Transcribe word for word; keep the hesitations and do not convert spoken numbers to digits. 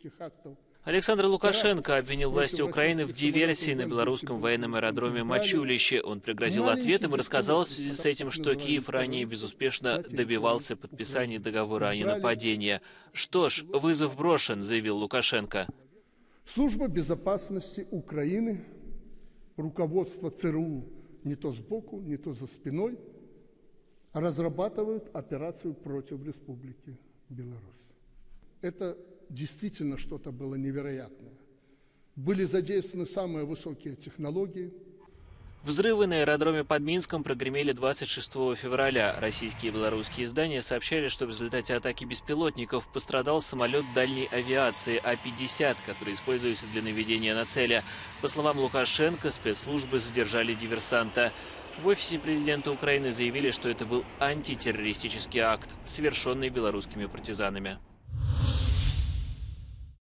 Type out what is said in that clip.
террористических актов. Александр Лукашенко обвинил власти Украины в диверсии на белорусском военном аэродроме Мачулище. Он пригрозил ответом и рассказал в связи с этим, что Киев ранее безуспешно добивался подписания договора о ненападении. Что ж, вызов брошен, заявил Лукашенко. Служба безопасности Украины, руководство ЦРУ не то сбоку, не то за спиной, разрабатывают операцию против Республики Беларусь. Это действительно что-то было невероятное. Были задействованы самые высокие технологии. Взрывы на аэродроме под Минском прогремели двадцать шестого февраля. Российские и белорусские издания сообщали, что в результате атаки беспилотников пострадал самолет дальней авиации А пятьдесят, который используется для наведения на цели. По словам Лукашенко, спецслужбы задержали диверсанта. В офисе президента Украины заявили, что это был антитеррористический акт, совершенный белорусскими партизанами.